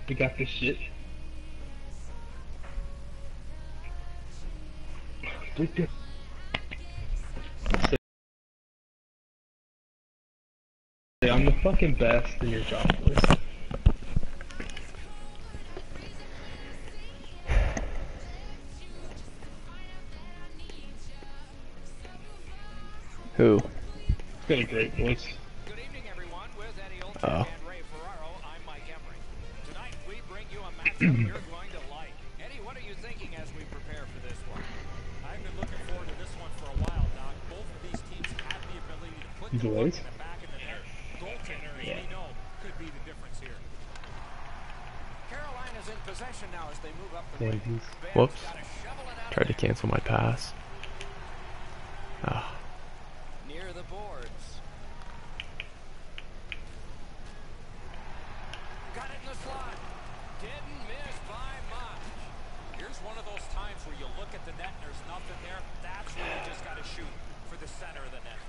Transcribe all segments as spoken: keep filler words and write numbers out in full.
We got this shit. I'm the fucking best in your job list. Who? It's got a great voice. Good evening, everyone. With Eddie Olczyk Oh. and Ray Ferraro, I'm Mike Emery. Tonight, we bring you a matchup you're going to like. Eddie, what are you thinking as we prepare for this one? I've been looking forward to this one for a while, Doc. Both of these teams have the ability to put He's the always. puck in the back of the net. Goaltenders, Yeah. we know, could be the difference here. Carolina's in possession now as they move up the Yeah, ring. he's- Ben's Whoops. gotta shovel it out Tried to of there. cancel my pass. Ah, Near the boards. Got it in the slot. Didn't miss by much. Here's one of those times where you look at the net and there's nothing there. That's where you just got to shoot for the center of the net.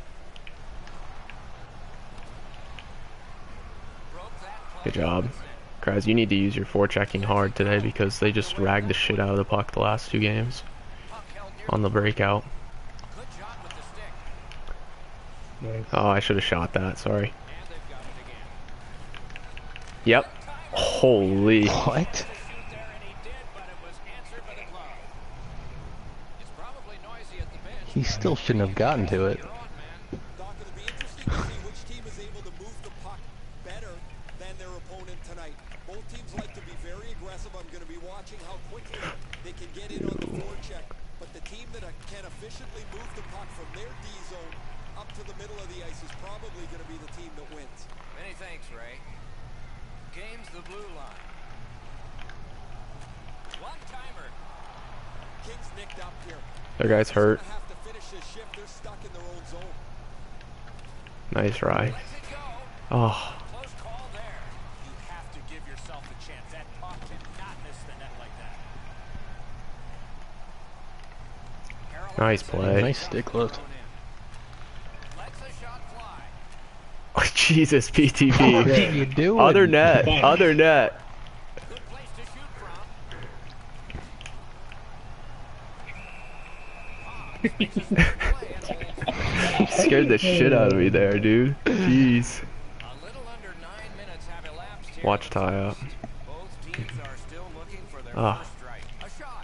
Broke that play good job. with it. Kraz, you need to use your forechecking hard today because they just ragged the shit out of the puck the last two games Puck held near on the breakout. Good job with the stick. Nice. Oh, I should have shot that. Sorry. And they've got it again. Yep. Holy. What? To shoot there, and he did, but it was answered by the glove. It's probably noisy at the bench. He still shouldn't have gotten to it. You're on, man. Doc, it'll be interesting to see which team is able to move the puck better than their opponent tonight. Both teams like to be very aggressive. I'm going to be watching how quickly they can get in on the forecheck. But the team that can efficiently move the puck from their D zone up to the middle of the ice is probably going to be the team that wins. Many thanks, Ray. Gains the blue line. One timer. Kings nicked up here. Their guy's hurt. They're gonna have to finish this shift. They're stuck in their own zone. Nice, Rye. Lets it go. Oh, Close call there. You have to give yourself a chance. That puck cannot miss the net like that. nice play. Nice stick lift. Lets the shot fly. Oh, Jesus, P T What are P. you doing? Other net. Other net. Good place to shoot from. Scared the shit out of me there, dude. Jeez. A little under nine minutes have elapsed here. Watch tie up. Both teams are still looking for their Ah. first strike. A shot.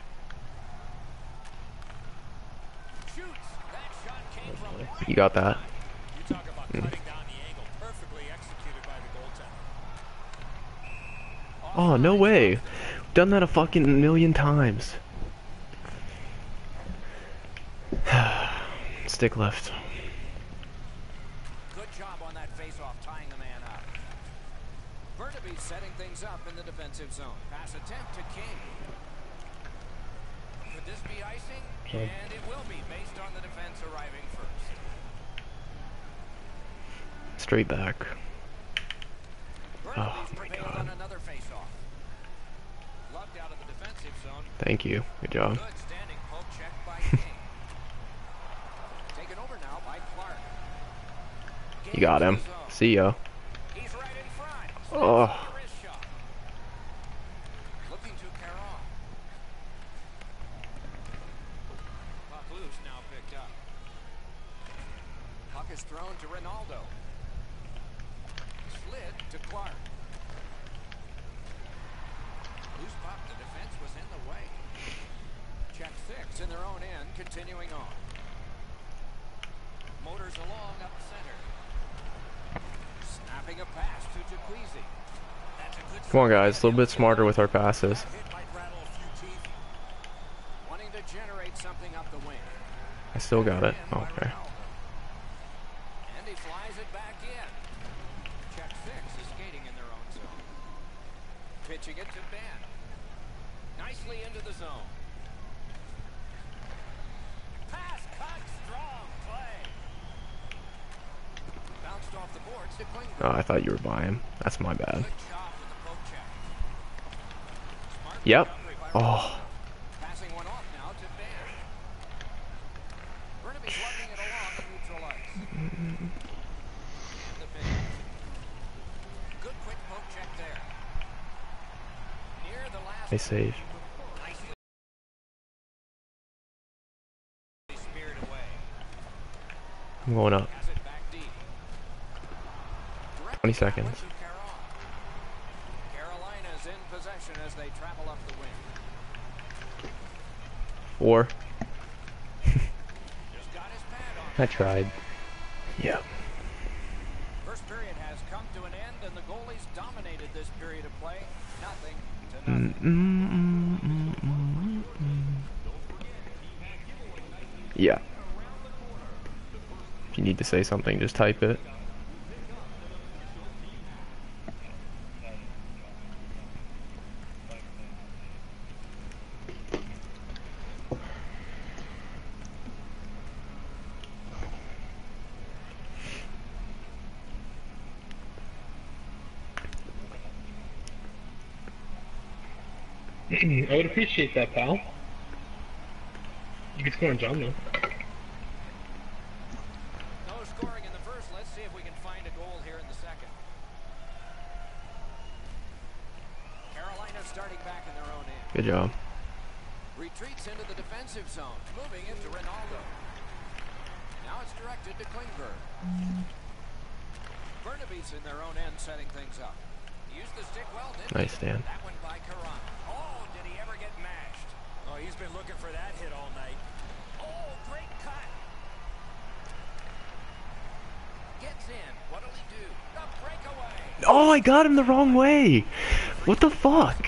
Shoots. That shot came from right You got that? You talk about cutting down the angle. Perfectly executed by the goaltender. Oh, no way. Done that a fucking million times. Stick lift. Good job on that face-off, tying the man up. Burnaby setting things up in the defensive zone. Pass attempt to King. Could this be icing? Okay. And it will be, based on the defense arriving first. Straight back. Burnaby's Oh, my prevailed God. on another face-off. Lugged out of the defensive zone. Thank you. Good job. Good standing poke check by King. Taken over now by Clark. You got him. See ya. He's right in front. Oh. Snaps the wrist shot. Looking to Caron. Puck loose now picked up. Puck is thrown to Ronaldo. Slid to Clark. Loose puck. The defense was in the way. Check six in their own end. Continuing on. Motors along up center. Snapping a pass to Jacquezie. That's a good Come on, guys. A little bit smarter with our passes. That hit might rattle a few teeth. wanting to generate something up the wing. I still got it. In by Okay. Ronaldo. And he flies it back in. Check six is skating in their own zone. Pitching it to Ben. Nicely into the zone. Pass cut, strong play. Bounced off the boards to Klingberg. Oh, I thought you were by him. That's my bad. Good job with the poke check. Smart Yep. recovery by Oh. Ronaldo. Passing one off now to Ben. Burnaby's lugging it along in neutral ice. And the finish. Good quick poke check there. They save. Speared away. I'm going up. Has it back deep. twenty seconds. To Caron. Carolina's in possession as they travel up the wing. Four. Just got his pad on. I tried. Yeah. First period has come to an end, and the goalies dominated this period of play. Nothing to nothing. Mm, mm, mm, mm, mm. Yeah. If you need to say something, just type it. I would appreciate that, pal. You could score on John, though. No scoring in the first. Let's see if we can find a goal here in the second. Carolina starting back in their own end. Good job. Retreats into the defensive zone, moving into Ronaldo. Now it's directed to Klingberg. Burnaby's in their own end, setting things up. Used the stick well, didn't he? Nice, Dan. That one by Caron. Oh, did he ever get mashed? Oh, he's been looking for that hit all night. Oh, great cut. Gets in. What'll he do? The breakaway. Oh, I got him the wrong way. What the fuck?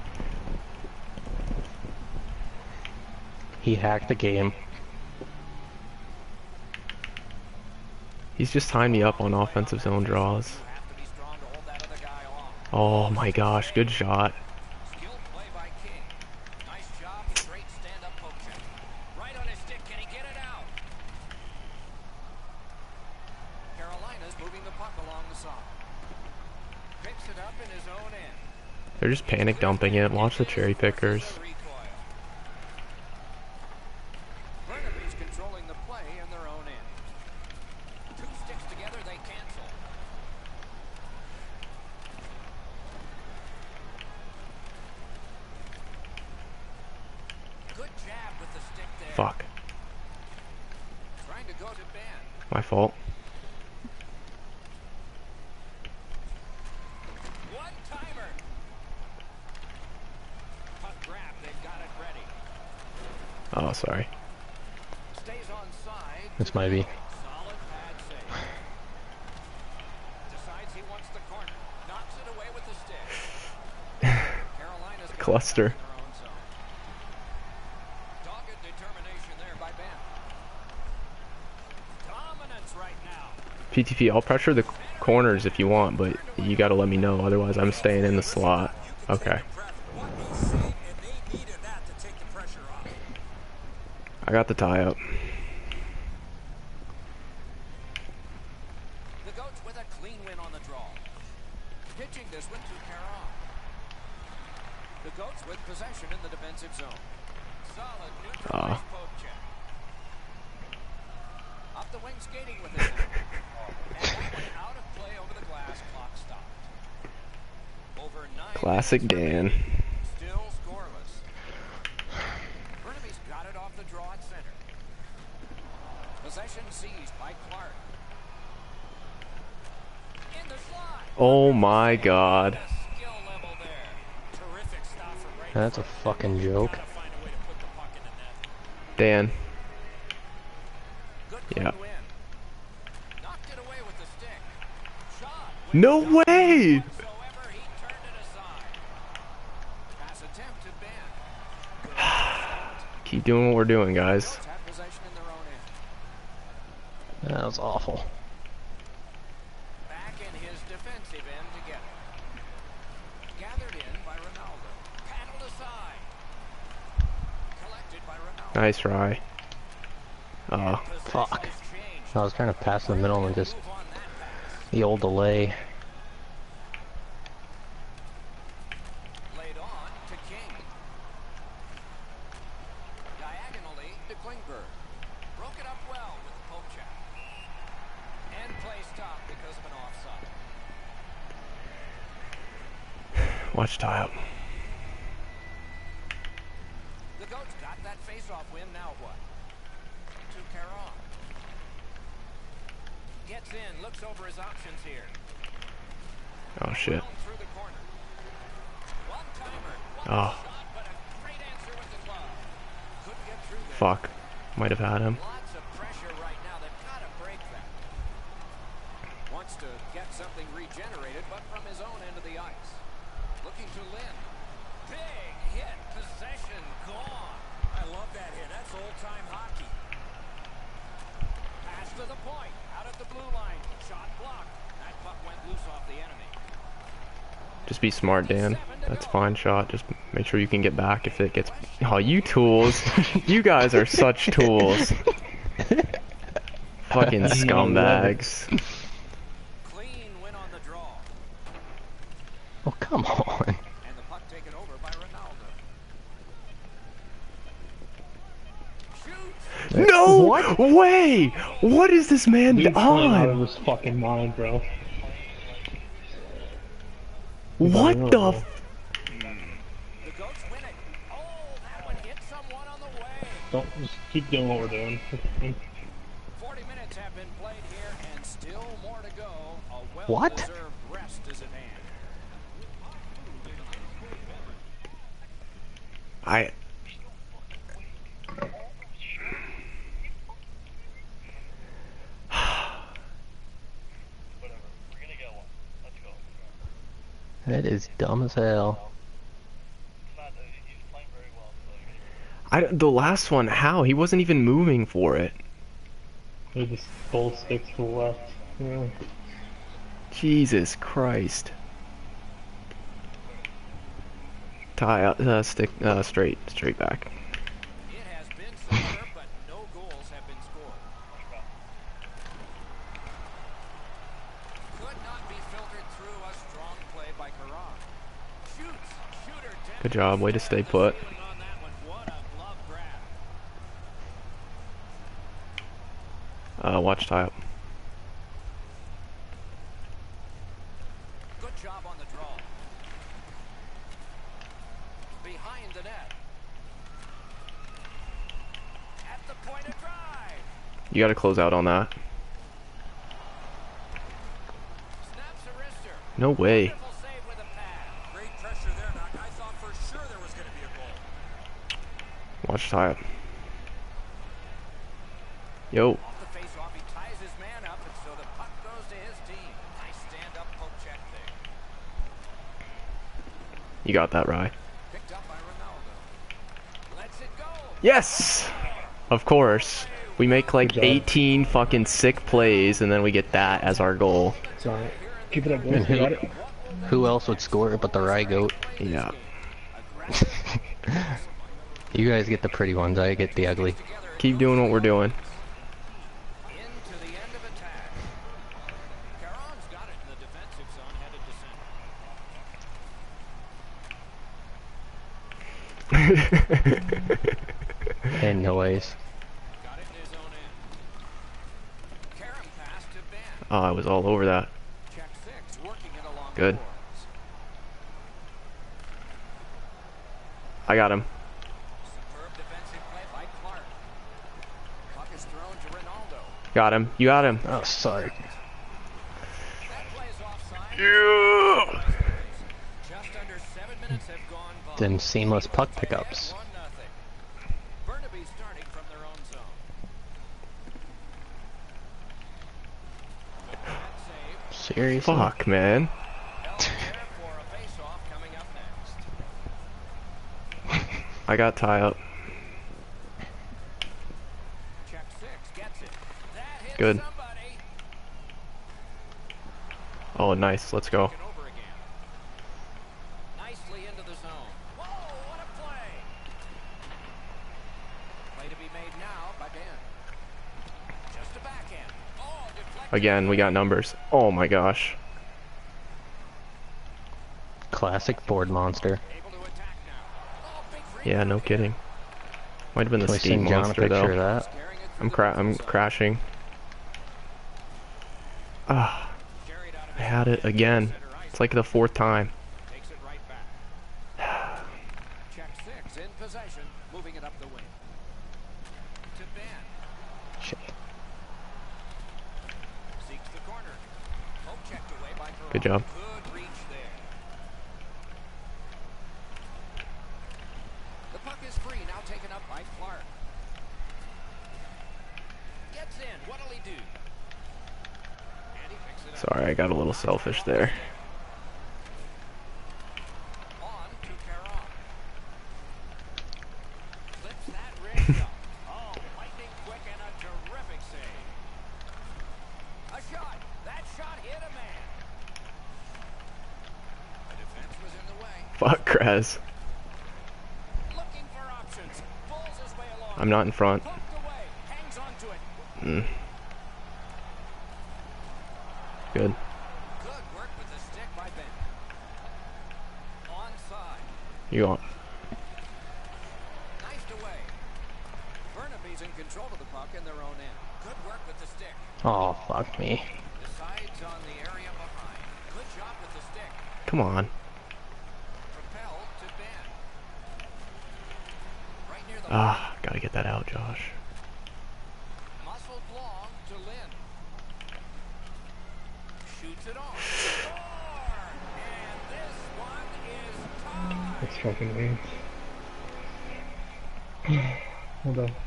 He hacked the game. He's just tying me up on offensive zone draws. You have to be strong to hold that other guy off. Oh my gosh, good shot. Skilled play by King. Nice job. Straight stand-up poke check. Right on his stick. Can he get it out? Carolina's moving the puck along the side. Picks it up in his own end. They're just panic dumping it. Watch the cherry pickers. Burnaby's controlling the play in their own end. Two sticks together, they cancel. Good jab with the stick there. Fuck. Trying to go to Ben. My fault. One timer. Puck grab, they've got it ready. Oh, sorry. Stays on side. This might be. Solid pad save. Decides he wants the corner. Knocks it away with the stick. Carolina's Cluster. in their own zone. Dogged determination there by Ben. Dominance right now. P T P, I'll pressure the corners if you want, but you gotta let me know. Otherwise, I'm staying in the slot. Okay. What he said, and they needed that to take the pressure off. I got the tie up. The Goats with a clean win on the draw. Pitching this one to Caron. The Goats with possession in the defensive zone. Solid neutral Ah. ice poke check. Up the wing skating with it now. And that one out of play over the glass. Clock stopped. Over nine Classic minutes Dan. remaining. Still scoreless. Burnaby's got it off the draw at center. Possession seized by Clark. In the slot. Oh my god. Skill level there. Terrific stop for right. That's a fucking joke. Gotta find a way to put the puck in the net. Dan. Good Yeah. clean win. Knocked it away with the stick. Shot. No way! Whatsoever, he turned it aside. Pass attempt to Ben. Good shot. Keep doing what we're doing, guys. Goats have possession in their own end. That was awful. Back in his defensive end together. Gathered in by Ronaldo. Paddled aside. Collected by Ronaldo. Nice try. Uh, Fuck. Possession is changed. I was trying to pass the middle and just Move on that pass. the old delay. Laid on to King. Diagonally to Klingberg. Broke it up well with the poke check. And play stopped because of an offside. watch tie up. face-off win, now what? To Caron. Gets in, looks over his options here. Oh shit. Through the corner. One-timer. Oh, Shot, but a great answer with the glove. Couldn't get through there. fuck. Might have had him. Lots of pressure right now. They've got to break that. Wants to get something regenerated, but from his own end of the ice. Looking to Lynn. Big hit. Possession gone. I love that hit. That's old-time hockey. Pass to the point. Out at the blue line. Shot blocked. That puck went loose off the enemy. Just be smart, Dan. That's fine shot. Just make sure you can get back if it gets... Oh, you tools. You guys are such tools. Fucking scumbags. Clean win on the draw. Oh, come on. And the puck taken over by Ronaldo. Shoots. No way! What is this man He's playing out of on? his fucking mind, bro. What the f- The Goats win it. Oh, that one hit someone on the way. Don't just keep doing what we're doing. forty minutes have been played here, and still more to go. A What? well-deserved rest is at hand. I... That is dumb as hell. I don't- the last one, how? He wasn't even moving for it. They just both sticks to the left. Yeah. Jesus Christ. Tie out, uh, stick, uh, straight, straight back. It has been superb, but no goals have been scored. Could not be filtered through a strong play by Caron. Shoots. Shooter down. Good job, way to stay put. On that one. What a glove grab. Uh, watch tie up. Good job on the draw. Behind the net. At the point of drive. You gotta close out on that. Snaps a wrister. No way. Beautiful save with a pad. Great pressure there, Doc. I thought for sure there was going to be a goal. Watch tie up. Yo. Off the face-off, he ties his man up, and so the puck goes to his team. Nice stand-up poke check there. You got that, Rye. Picked up by Ronaldo. Lets it go. Yes! Of course. We make like Good job. eighteen fucking sick plays and then we get that as our goal. Sorry. Keep it up, boys. And You who, got it. who else would score it but the Rye Goat? Yeah. You guys get the pretty ones, I get the ugly. Keep doing what we're doing. Into the end of attack. Caron's got it in the defensive zone, headed to center. And noise. Got it in his own end. Caron pass to Ben. Oh, I was all over that. Check six, working it along Good. the boards. I got him. Superb defensive play by Clark. Puck is thrown to Ronaldo. Got him. You got him. Oh, sorry. That plays offside. Yeah! Just under seven minutes have gone by. Them seamless puck pickups. One nothing. Burnaby starting from their own zone. That save. Seriously? Fuck, man. Held there for a face-off coming up next. I got tie up. Check six gets it. That hits Good. somebody. Oh, nice. Let's go. Taken over again. Nicely into the zone. Whoa, what a play. Play to be made now by Ben. Just a backhand. Oh, deflected. Again, we got numbers. Oh my gosh. Classic board monster. Able to attack now. Oh, big free Yeah, no kick. kidding. Might have been the Can we steam send John a monster picture of though. that? Scaring it through I'm the cra I'm zone. crashing. Ah, Carried out of I his had it own again. center ice. It's like the fourth time. Takes it right back. Check six in possession, moving it up the wing. to Ben. Shit. Seeks the corner. Poke checked away by Carrall. Good job. Good reach there. The puck is free, now taken up by Clark. Gets in. What'll he do? And he picks it up. Sorry, I got a little selfish there. On to Carrall. Flips that wrist up. Oh, lightning quick and a terrific save. A shot. That shot hit a man. The defense was in the way. Fuck, Krez. Looking for options. Pulls his way along. I'm not in front. Poked away. Hangs on to it. Mm. Good. Good work with the stick by Ben. Onside. You on? Knifed away. Burnaby's in control of the puck in their own end. Good work with the stick. Oh, fuck me. Decides on the area behind. Good job with the stick. Come on. Propelled to Ben. Right near the Ah, gotta get that out, Josh. muscled long to Lynn. Shoots it on. Score! And this one is tied. That's fucking weird. Hold on.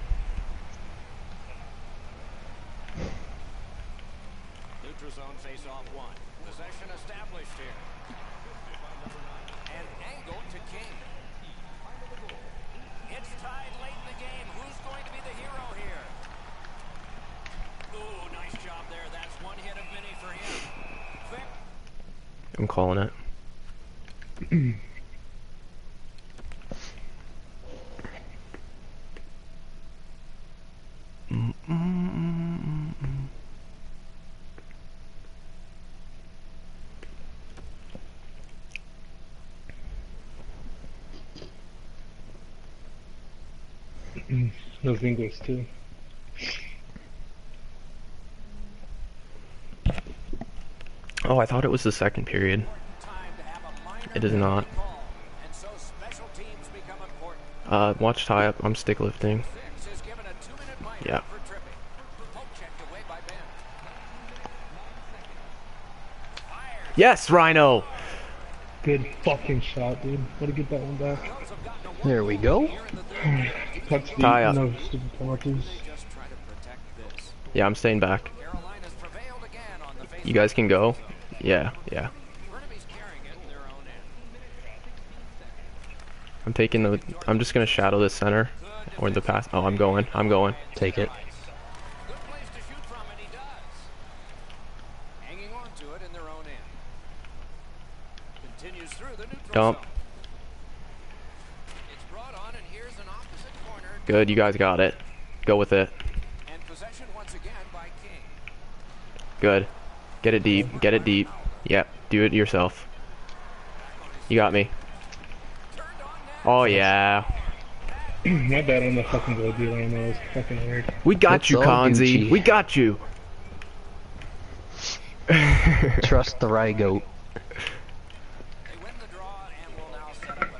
Neutral zone face-off one. Possession established here. And angle to King. It's tied late in the game. Who's going to be the hero here? Ooh, nice job there. That's one hit of many for him. Quick. I'm calling it. Mm, mm, mm, mm. Those English too. Oh, I thought it was the second period. Time to have a minor It is not. call. And so special teams become important. Uh, watch tie up. I'm stick lifting. Six is given a two-minute minor Yeah. for tripping. Poke checked away by Ben. Fires. Yes, Rhino. Good fucking shot, dude. Way to get that one back. Cubs have gotten a There we go. here in the third. Cut speed, Tie up. no stupid penalties. Just try to protect this. Yeah, I'm staying back. Carolina's prevailed again on the face. You guys can go. Yeah, yeah. Burnaby's carrying it in their own end. I'm taking the. I'm just gonna shadow this center or the pass. Oh, I'm going. I'm going. Take it. Good place to shoot from, and he does. Hanging on to it in their own end. Continues through the neutral Dump. zone. It's brought on, and here's an opposite corner. Good. You guys got it. Go with it. And possession once again by King. Good. Get it deep. Get it deep. Yep. Do it yourself. You got me. Turned on net. Oh yeah. My bad on the fucking goal deal. I know it was fucking weird. We got It's you, all Kanzi. Gucci. We got you. Trust the Rye Goat. They win the draw and will now set up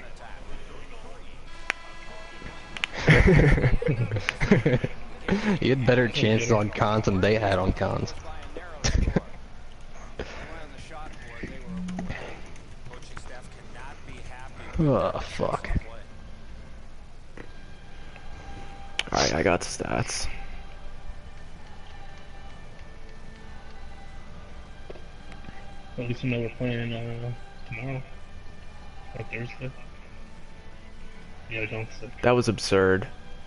an attack. You had better chances on cons than they had on cons. By a narrow score. On the shot board, they were. Coaching staff cannot be happy. Oh, fuck. Alright, I got stats. At least you know we're playing uh, tomorrow. Or Thursday. Yeah, don't say. That was absurd.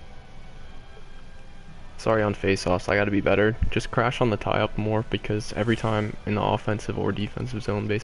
Sorry on face-offs, I gotta be better. Just crash on the tie-up more because every time in the offensive or defensive zone, basically.